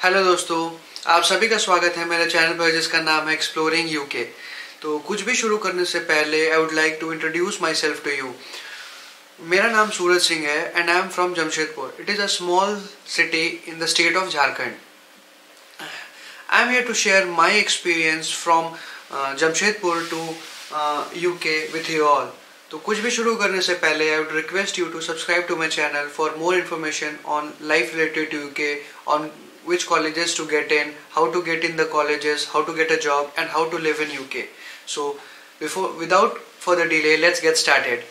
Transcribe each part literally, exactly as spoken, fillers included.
Hello दोस्तों, आप सभी का स्वागत है मेरे चैनल पर जिसका नाम है एक्सप्लोरिंग यूके। तो कुछ भी शुरू करने से पहले I would like to introduce myself to you. मेरा नाम सूरज सिंह है and I am from Jamshedpur. It is a small city in the state of Jharkhand. I am here to share my experience from Jamshedpur to UK with you all. तो कुछ भी शुरू करने से पहले I would request you to subscribe to my channel for more information on life related to UK, on which colleges to get in, how to get in the colleges, how to get a job, and how to live in U K. So, before without further delay, let's get started.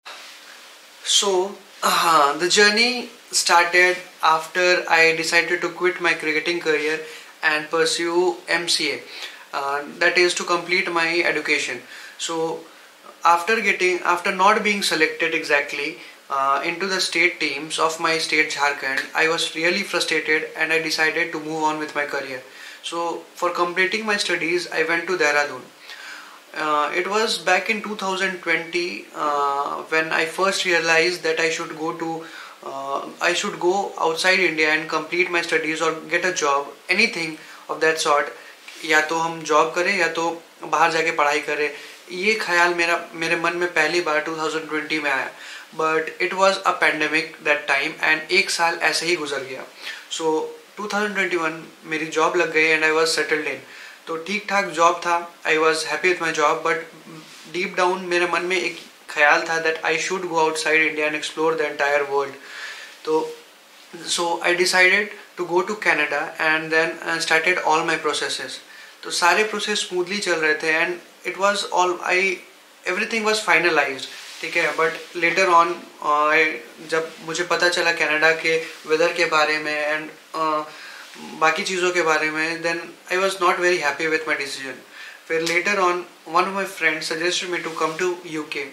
So, uh, the journey started after I decided to quit my cricketing career and pursue M C A. Uh, that is to complete my education. So, after getting after not being selected exactly Uh, into the state teams of my state Jharkhand, I was really frustrated and I decided to move on with my career. So for completing my studies, I went to Dehradun. Uh, it was back in two thousand twenty uh, when I first realized that I should go to uh, I should go outside India and complete my studies or get a job, anything of that sort. या तो हम job करें या तो बाहर जाके पढ़ाई करें। ये ख्याल मेरा मेरे मन में पहली बार टू थाउजेंड ट्वेंटी में आया, but it was a pandemic that time and एक साल ऐसे ही गुजर गया। So two thousand twenty one मेरी जॉब लग गई and I was settled in. तो ठीक ठाक जॉब था, I was happy with my job, but deep down मेरे मन में एक ख्याल था that I should go outside India and explore the entire world. तो so I decided to go to Canada and then started all my processes. तो सारे process smoothly चल रहे थे and it was all I everything was finalised, ठीक है। But later on जब मुझे पता चला कनाडा के वेदर के बारे में एंड uh, बाकी चीज़ों के बारे में, then I was not very happy with my decision. फिर later on one of my friends suggested me to come to UK.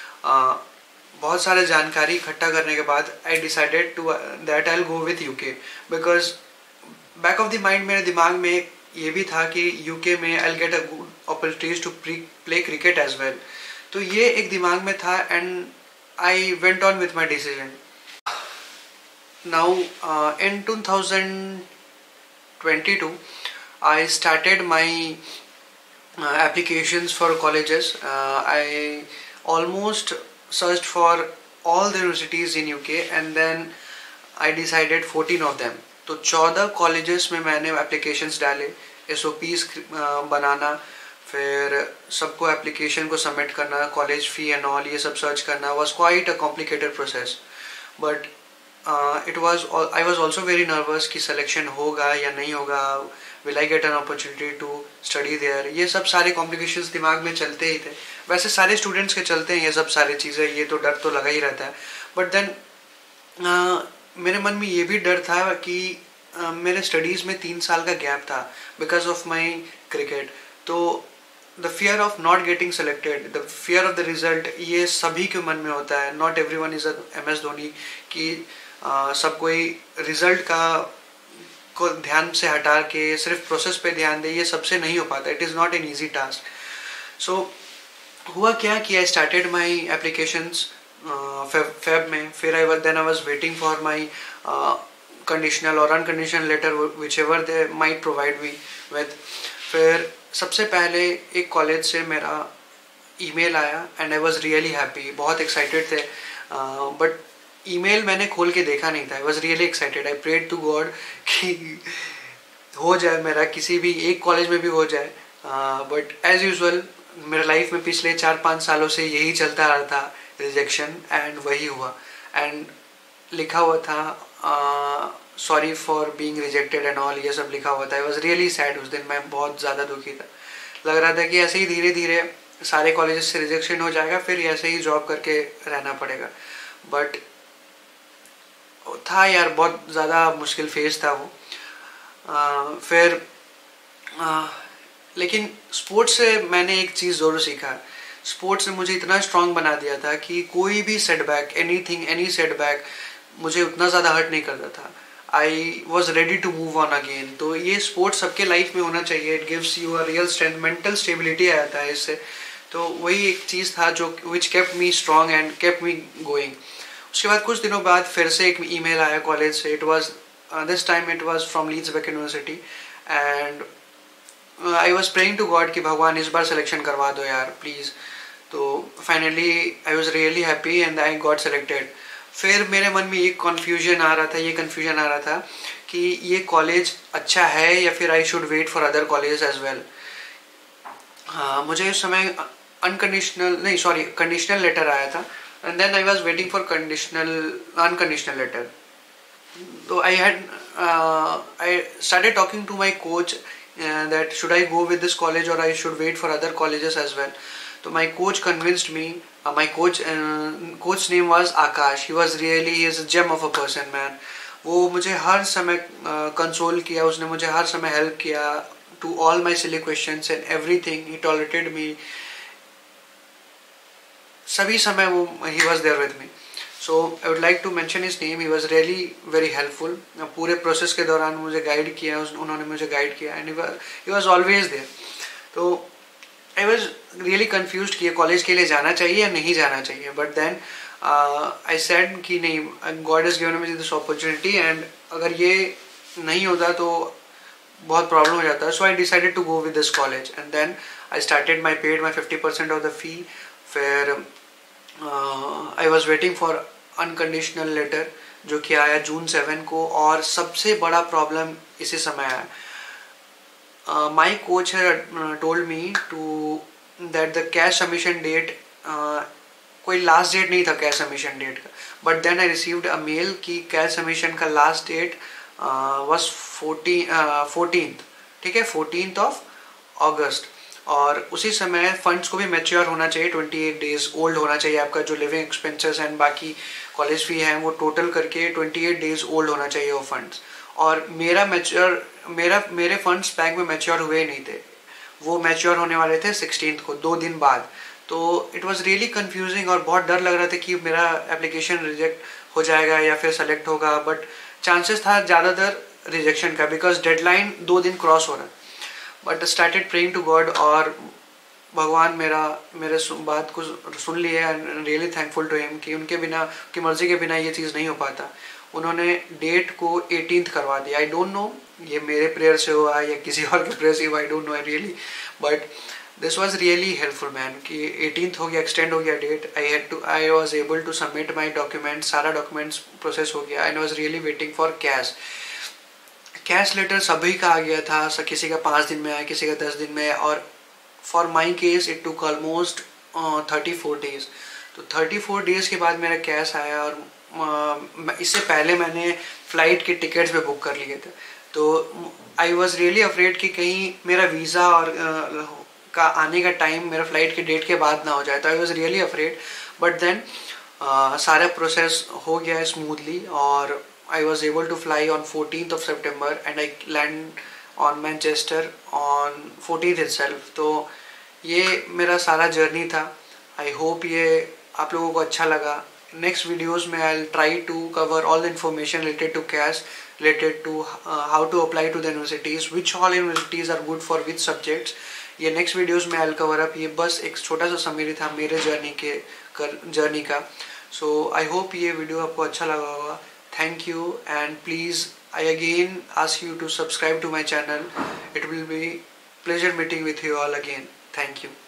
बहुत सारे जानकारी इकट्ठा करने के बाद I decided to that I will go with UK, because back of the mind मेरे दिमाग में ये भी था कि यूके में I will get a good opportunities to play cricket as well. तो ये एक दिमाग में था and I went on with my decision. Now in two thousand twenty two I started my applications for colleges. Uh, I almost searched for all the universities in U K and then I decided fourteen of them. तो चौदह colleges में मैंने applications डाले, S O Ps बनाना, फिर सबको application को submit करना, college fee and all ये सब सर्च करना was quite a complicated process. But it was I was also very nervous कि सिलेक्शन होगा या नहीं होगा, will I get an opportunity to study there, ये सब सारे कॉम्प्लिकेशंस दिमाग में चलते ही थे। वैसे सारे स्टूडेंट्स के चलते हैं ये सब सारी चीज़ें, ये तो डर तो लगा ही रहता है। बट देन uh, मेरे मन में ये भी डर था कि uh, मेरे स्टडीज़ में तीन साल का गैप था बिकॉज ऑफ माई क्रिकेट। तो the fear of not getting selected, the fear of the result, ये सभी के मन में होता है। Not everyone is a M S Dhoni कि uh, सब कोई रिजल्ट का को ध्यान से हटा के सिर्फ प्रोसेस पे ध्यान दे, ये सबसे नहीं हो पाता। It is not an easy task. So हुआ क्या कि I started my applications Feb में। फिर I then I was waiting for my conditional और unconditional letter whichever they might provide me with. फिर सबसे पहले एक कॉलेज से मेरा ईमेल आया and I was really happy, बहुत एक्साइटेड थे। बट uh, ईमेल मैंने खोल के देखा नहीं था। I was really excited, I prayed to God कि हो जाए मेरा, किसी भी एक कॉलेज में भी हो जाए। बट एज यूजुअल मेरे लाइफ में पिछले चार पाँच सालों से यही चलता रहा था, रिजेक्शन, एंड वही हुआ। एंड लिखा हुआ था sorry for being rejected and all, ये सब लिखा हुआ था। I was really sad. उस दिन मैं बहुत ज़्यादा दुखी था। लग रहा था कि ऐसे ही धीरे धीरे सारे कॉलेजेस से रिजेक्शन हो जाएगा, फिर ऐसे ही जॉब करके रहना पड़ेगा। बट था यार, बहुत ज़्यादा मुश्किल फेज था वो। आ, फिर आ, लेकिन स्पोर्ट्स से मैंने एक चीज़ ज़रूर सीखा। स्पोर्ट्स ने मुझे इतना स्ट्रांग बना दिया था कि कोई भी सेटबैक, एनीथिंग, एनी सेटबैक मुझे उतना ज़्यादा हर्ट नहीं करता था। I was ready to move on again. तो ये स्पोर्ट्स सबके लाइफ में होना चाहिए। It gives you a real strength, mental stability आता है इससे। तो वही एक चीज़ था जो which kept me strong and kept me going. उसके बाद कुछ दिनों बाद फिर से एक ईमेल आया कॉलेज से। It was this time it was from Leeds Beckett University and I was praying to God कि भगवान इस बार सिलेक्शन करवा दो यार प्लीज़। तो finally I was really happy and I got selected. फिर मेरे मन में एक कन्फ्यूजन आ रहा था ये कन्फ्यूजन आ रहा था कि ये कॉलेज अच्छा है या फिर I should wait for other college as well. हाँ, मुझे उस समय अनकंडीशनल नहीं सॉरी कंडीशनल लेटर आया था and then I was waiting for conditional unconditional letter. तो I had I started talking to my coach that should I go with this college और I should wait for other colleges as well. तो my coach convinced me. Uh, my coach uh, coach name was Akash. He was really he is a gem of a person, man. वो मुझे हर समय console uh, किया, उसने मुझे हर समय help किया to all my silly questions and everything. He tolerated me. सभी समय वो he was there with me. So I would like to mention his name. He was really very helpful. पूरे process के दौरान मुझे गाइड किया, उन्होंने मुझे गाइड किया and he was, he was always there. तो आई वॉज रियली कन्फ्यूज कि ये कॉलेज के लिए जाना चाहिए या नहीं जाना चाहिए, बट देन आई सेड कि नहीं, God is given me this opportunity and अगर ये नहीं होता तो बहुत प्रॉब्लम हो जाता है। So I decided to go with this college and then I started my paid my fifty percent of the fee. फिर I was waiting for unconditional letter जो कि आया जून सेवन को, और सबसे बड़ा प्रॉब्लम इसी समय आया। Uh, my coach had uh, told me to that the cash submission date uh, कोई लास्ट डेट नहीं था कैश सबमिशन डेट का, but then I received a mail कि कैश सबमिशन का लास्ट डेट वाज फोर्टीन ठीक है, fourteen of अगस्त। और उसी समय फंड्स को भी मैच्योर होना चाहिए, ट्वेंटी एट डेज ओल्ड होना चाहिए आपका जो लिविंग एक्सपेंसेस एंड बाकी कॉलेज फी है वो टोटल करके ट्वेंटी एट डेज ओल्ड होना चाहिए वो फंड्स। और मेरा मैच्योर मेरा मेरे फंड्स बैंक में मैच्योर हुए नहीं थे, वो मैच्योर होने वाले थे सिक्सटीन को, दो दिन बाद। तो इट वाज रियली कंफ्यूजिंग और बहुत डर लग रहा था कि मेरा एप्लीकेशन रिजेक्ट हो जाएगा या फिर सेलेक्ट होगा, बट चांसेस था ज़्यादातर रिजेक्शन का बिकॉज डेडलाइन दो दिन क्रॉस हो रहा है। But started praying to God और भगवान मेरा मेरे बात को सुन लिया and really thankful to him कि उनके बिना, उनकी मर्जी के बिना ये चीज़ नहीं हो पाता। उन्होंने डेट को एटीन्थ करवा दिया। आई डोंट नो ये मेरे प्रेयर से हुआ या किसी और के प्रेयर से हुआ, I don't know really, but this was really helpful man कि एटीन्थ हो गया, एक्सटेंड हो गया डेट। I had to I was able to submit my documents, सारा डॉक्यूमेंट्स प्रोसेस हो गया and was really waiting for cash cash letter सभी का आ गया था, किसी का पाँच दिन में आया, किसी का दस दिन में, और for my case it took almost thirty four days. तो थर्टी फोर डेज के बाद मेरा कैश आया और uh, इससे पहले मैंने फ़्लाइट के टिकट्स भी बुक कर लिए थे। तो आई वॉज रियली अफ्रेड कि कहीं मेरा वीज़ा और uh, का आने का टाइम मेरा फ़्लाइट के डेट के बाद ना हो जाए, तो I was really afraid. But then सारा प्रोसेस हो गया स्मूथली और I was able to fly on fourteenth of September and I land on Manchester on fourteenth itself। तो ये मेरा सारा जर्नी था। I hope ये आप लोगों को अच्छा लगा। Next videos में I'll try to cover all the information related to cash, related to uh, how to apply to the universities, which all universities are good for which subjects। ये next videos में I'll cover up। ये बस एक छोटा सा summary था मेरे journey के जर्नी का। So I hope ये वीडियो आपको अच्छा लगा होगा। Thank you and please I again ask you to subscribe to my channel. It will be pleasure meeting with you all again. Thank you.